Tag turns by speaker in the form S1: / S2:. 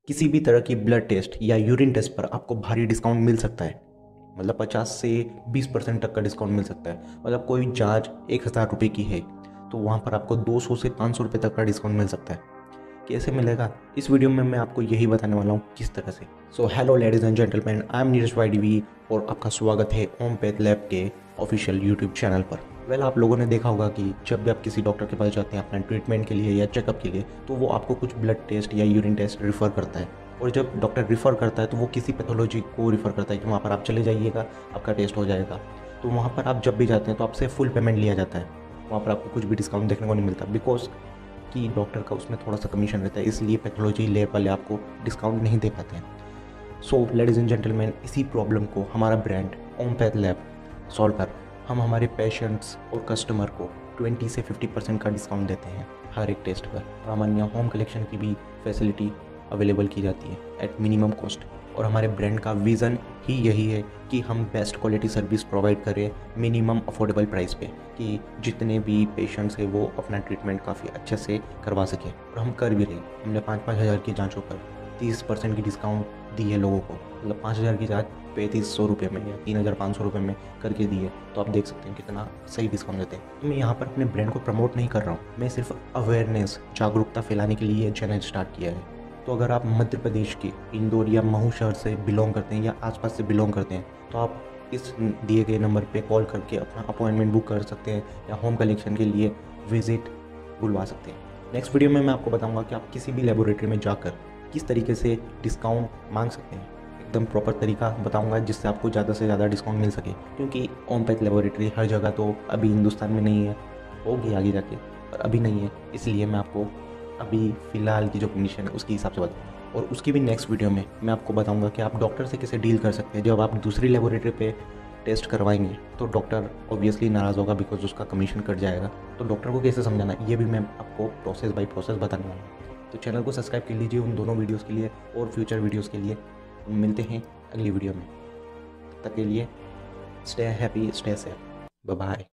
S1: किसी भी तरह की ब्लड टेस्ट या यूरिन टेस्ट पर आपको भारी डिस्काउंट मिल सकता है। मतलब 50 से 20% तक का डिस्काउंट मिल सकता है। मतलब कोई जांच 1000 रुपये की है तो वहाँ पर आपको 200 से 500 रुपये तक का डिस्काउंट मिल सकता है। कैसे मिलेगा, इस वीडियो में मैं आपको यही बताने वाला हूँ किस तरह से। So hello ladies and gentleman, I am Neeraj YDV और आपका स्वागत है ओम पैथ लैब के ऑफिशियल यूट्यूब चैनल पर। आप लोगों ने देखा होगा कि जब भी आप किसी डॉक्टर के पास जाते हैं अपना ट्रीटमेंट के लिए या चेकअप के लिए, तो वो आपको कुछ ब्लड टेस्ट या यूरिन टेस्ट रिफ़र करता है। और जब डॉक्टर रिफ़र करता है तो वो किसी पैथोलॉजी को रिफ़र करता है कि वहाँ पर आप चले जाइएगा, आपका टेस्ट हो जाएगा। तो वहाँ पर आप जब भी जाते हैं तो आपसे फुल पेमेंट लिया जाता है। वहाँ पर आपको कुछ भी डिस्काउंट देखने को नहीं मिलता, बिकॉज कि डॉक्टर का उसमें थोड़ा सा कमीशन रहता है, इसलिए पैथोलॉजी लैब वाले आपको डिस्काउंट नहीं दे पाते हैं। सो लेडीज़ एंड जेंटलमैन, इसी प्रॉब्लम को हमारा brand Om path lab solve कर हम हमारे पेशेंट्स और कस्टमर को 20 से 50% का डिस्काउंट देते हैं हर एक टेस्ट पर। और हमारे यहाँ होम कलेक्शन की भी फैसिलिटी अवेलेबल की जाती है एट मिनिमम कॉस्ट। और हमारे ब्रांड का विज़न ही यही है कि हम बेस्ट क्वालिटी सर्विस प्रोवाइड करें मिनिमम अफोर्डेबल प्राइस पे, कि जितने भी पेशेंट्स हैं वो अपना ट्रीटमेंट काफ़ी अच्छे से करवा सकें। और हम कर भी रहे हैं। हमने 5-5 हज़ार की जाँचों पर 30% की डिस्काउंट दी है लोगों को। मतलब 5,000 की जाँच 3500 रुपये में या 3,500 रुपये में करके दी है। तो आप देख सकते हैं कितना सही डिस्काउंट देते हैं। तो मैं यहाँ पर अपने ब्रांड को प्रमोट नहीं कर रहा हूँ, मैं सिर्फ अवेयरनेस, जागरूकता फैलाने के लिए चैनल स्टार्ट किया है। तो अगर आप मध्य प्रदेश के इंदौर या महू शहर से बिलोंग करते हैं या आसपास से बिलोंग करते हैं, तो आप इस दिए गए नंबर पे कॉल करके अपना अपॉइंटमेंट बुक कर सकते हैं या होम कलेक्शन के लिए विजिट बुलवा सकते हैं। नेक्स्ट वीडियो में मैं आपको बताऊंगा कि आप किसी भी लेबोरेटरी में जाकर किस तरीके से डिस्काउंट मांग सकते हैं। एकदम प्रॉपर तरीका बताऊंगा जिससे आपको ज़्यादा से ज़्यादा डिस्काउंट मिल सके, क्योंकि ओम पैथ लेबोरेटरी हर जगह तो अभी हिंदुस्तान में नहीं है, होगी आगे जाके, पर अभी नहीं है। इसलिए मैं आपको अभी फ़िलहाल की जो कंडीशन है उसके हिसाब से बताऊँगा। और उसकी भी नेक्स्ट वीडियो में मैं आपको बताऊंगा कि आप डॉक्टर से कैसे डील कर सकते हैं। जब आप दूसरी लेबोरेटरी पे टेस्ट करवाएंगे तो डॉक्टर ऑब्वियसली नाराज़ होगा, बिकॉज उसका कमीशन कट जाएगा। तो डॉक्टर को कैसे समझाना, ये भी मैं आपको प्रोसेस बाय प्रोसेस बताने वाला हूँ। तो चैनल को सब्सक्राइब कर लीजिए उन दोनों वीडियोस के लिए और फ्यूचर वीडियोस के लिए। मिलते हैं अगली वीडियो में, तब तक के लिए stay happy, stay safe, bye bye.